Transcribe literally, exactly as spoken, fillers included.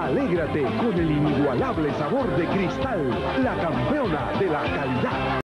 Alégrate con el inigualable sabor de Cristal, la campeona de la calidad.